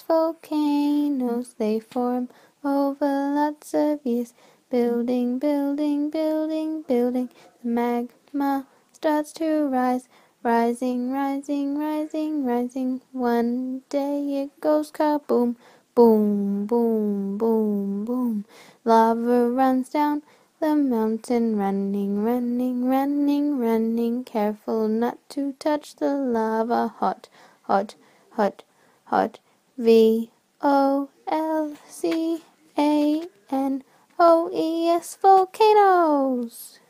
volcanoes, they form over lots of years. Building, building, building, building. The magma starts to rise. Rising, rising, rising, rising. One day it goes kaboom. Boom, boom, boom, boom. Lava runs down the mountain, running, running, running, running. Careful not to touch the lava. Hot, hot, hot, hot. Volcanoes. Volcanoes.